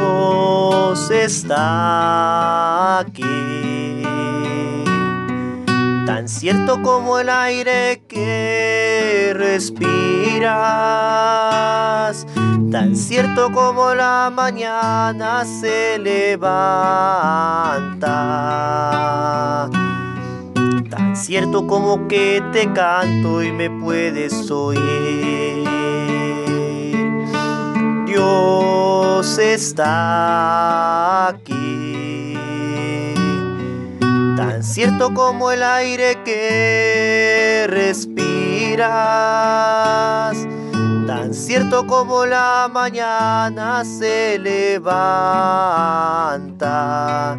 Dios está aquí, tan cierto como el aire que respiras, tan cierto como la mañana se levanta, tan cierto como que te canto y me puedes oír. Dios está aquí, tan cierto como el aire que respiras, tan cierto como la mañana se levanta,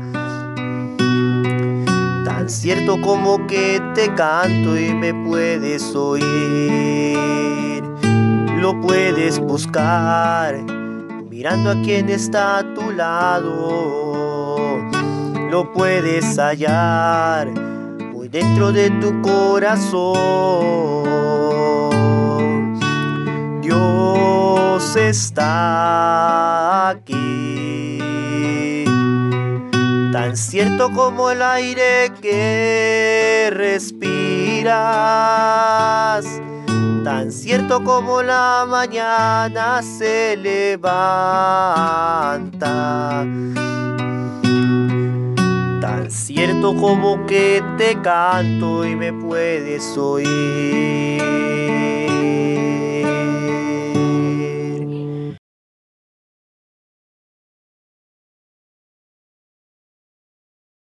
tan cierto como que te canto y me puedes oír. Lo puedes buscar mirando a quien está a tu lado, lo puedes hallar muy dentro de tu corazón. Dios está aquí, tan cierto como el aire que respiras, tan cierto como la mañana se levanta, tan cierto como que te canto y me puedes oír.